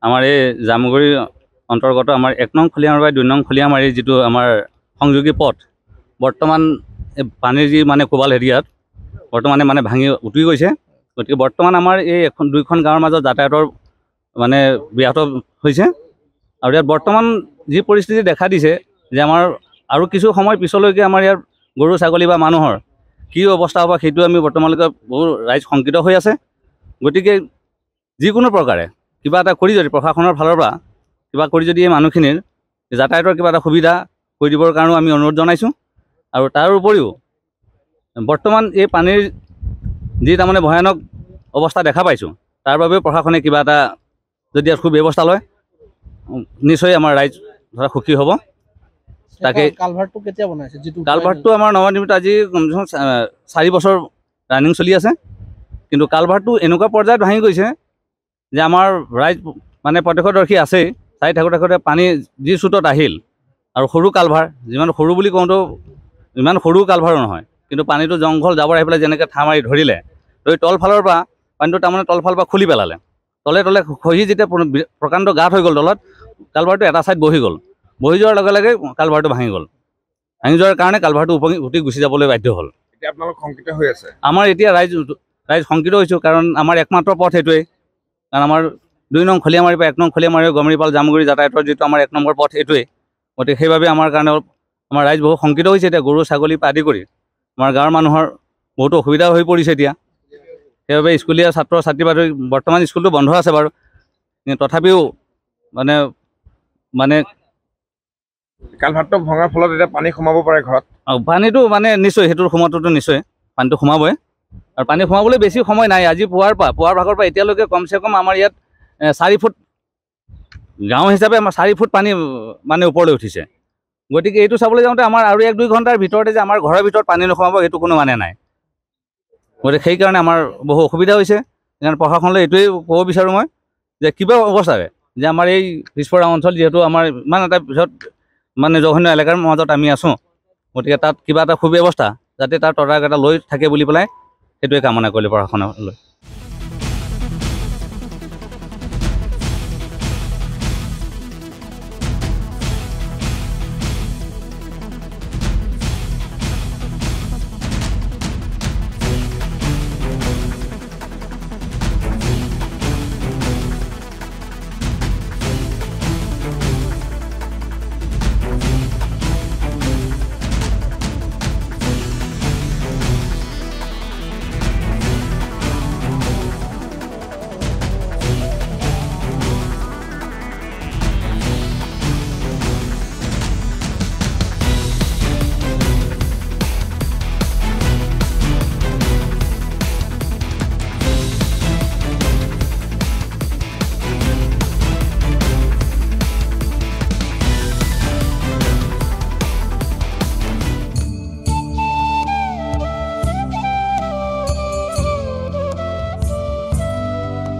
আমাৰ এই জামুগুৰি অন্তৰ্গত আমাৰ 1 নং খলিয়ামাৰী 2 নং খলিয়ামাৰী যিটো আমাৰ সংযোগী পথ বৰ্তমান এই পানীৰ যি মানে কোবাল এৰিয়াত বৰ্তমানে মানে ভাঙি উটি গৈছে। গতিকে বৰ্তমান আমাৰ এই এখন দুইখন গাঁৱৰ মাজত যাতায়াতৰ মানে ব্যাহত হৈছে আৰু ইয়াত বৰ্তমান যি পৰিস্থিতি দেখা দিছে যে আমাৰ আৰু কিছু সময় পিছলৈকে আমাৰ ইয়াৰ গৰু ছাগলী বা মানুহৰ কি অৱস্থা হ'ব সেইটো আমি বৰ্তমানলৈকে বহু ৰাইজ শংকিত হৈ আছে। গতিকে যিকোনো প্ৰকাৰে কিবা এটা কৰি যদি প্ৰশাসনৰ ফালৰ পৰা কিবা কৰি যদি এই মানুহখিনিৰ যাতায়াতৰ কিবা এটা সুবিধা কৰি দিবৰ কাৰণেও আমি অনুৰোধ জনাইছোঁ। আৰু তাৰ উপৰিও বৰ্তমান এই পানীৰ যি তাৰমানে ভয়ানক অৱস্থা দেখা পাইছোঁ তাৰ বাবেও প্ৰশাসনে কিবা এটা যদি ইয়াত সুব্যৱস্থা লয় নিশ্চয় আমাৰ ৰাইজ ধৰা সুখী হ'ব। তাকে কালভাৰটো কেতিয়া বনাইছে? কালভাৰটো আমাৰ নৱনিৰ্মিত আজি 4 বছৰ ৰানিং চলি আছে, কিন্তু কালভাৰটো এনেকুৱা পৰ্যায়ত ভাঙি গৈছে যে আমাৰ ৰাইজ মানে প্ৰত্যক্ষদৰ্শী আছেই, চাই থাকোঁতে পানী যি চুটত আহিল আৰু সৰু কালভাৰ যিমান সৰু বুলি কওঁতেও ইমান সৰু কালভাৰো নহয়, কিন্তু পানীটো জংঘল জাবৰ আহি পেলাই যেনেকৈ ঠা মাৰি ধৰিলে তলফালৰ পৰা পানীটো তাৰমানে তলফালৰ পৰা খুলি পেলালে, তলে খহি যেতিয়া প্ৰকাণ্ড গাঁত হৈ গ'ল তলত কালভাৰটো এটা ছাইড বহি গ'ল, বহি যোৱাৰ লগে লগে কালভাৰটো ভাঙি গ'ল। ভাঙি যোৱাৰ কাৰণে কালভাৰটো উটি গুচি যাবলৈ বাধ্য হ'ল। এতিয়া আপোনালোক শংকিত হৈ আছে? আমাৰ এতিয়া ৰাইজ শংকিত হৈছোঁ, কাৰণ আমাৰ একমাত্ৰ পথ সেইটোৱেই। কাৰণ আমাৰ 2 নং খলিয়ামাৰীৰ পৰা 1 নং খলিয়ামাৰী গমৰিপাল জামুগুৰি যাতায়াতৰ যিটো আমাৰ 1 নম্বৰ পথ সেইটোৱেই। গতিকে সেইবাবে আমাৰ কাৰণে আমাৰ ৰাইজ বহু শংকিত হৈছে। এতিয়া গৰু ছাগলী পৰা আদি কৰি আমাৰ গাঁৱৰ মানুহৰ বহুতো অসুবিধা হৈ পৰিছে এতিয়া। সেইবাবে স্কুলীয়া ছাত্ৰ ছাত্ৰী বাতৰি বৰ্তমান স্কুলটো বন্ধ আছে বাৰু, তথাপিও মানে কালভাৰটো ভঙাৰ ফলত এতিয়া পানী সোমাব পাৰে ঘৰত? পানীটো মানে নিশ্চয় সেইটোৰ সময়টোতো নিশ্চয় পানীটো সোমাবই, আৰু পানী সোমাবলৈ বেছি সময় নাই। আজি পুৱাৰ ভাগৰ পৰা এতিয়ালৈকে কমচে কম আমাৰ ইয়াত 4 ফুট গাঁও হিচাপে আমাৰ 4 ফুট পানী মানে ওপৰলৈ উঠিছে। গতিকে এইটো চাবলৈ যাওঁতে আমাৰ আৰু 1-2 ঘণ্টাৰ ভিতৰতে যে আমাৰ ঘৰৰ ভিতৰত পানী নোসোমাব সেইটো কোনো মানে নাই। গতিকে সেইকাৰণে আমাৰ বহু অসুবিধা হৈছে। সেইকাৰণে প্ৰশাসনলৈ এইটোৱেই ক'ব বিচাৰোঁ মই যে কিবা অৱস্থাৰে যে আমাৰ এই পিছপৰা অঞ্চল যিহেতু আমাৰ ইমান এটা পিছত মানে জঘন্য এলেকাৰ মাজত আমি আছোঁ, গতিকে তাত কিবা এটা সুব্যৱস্থা যাতে তাৰ তদাৰক এটা লৈ থাকে বুলি পেলাই সেইটোৱে কামনা কৰিলে প্ৰশাসনলৈ।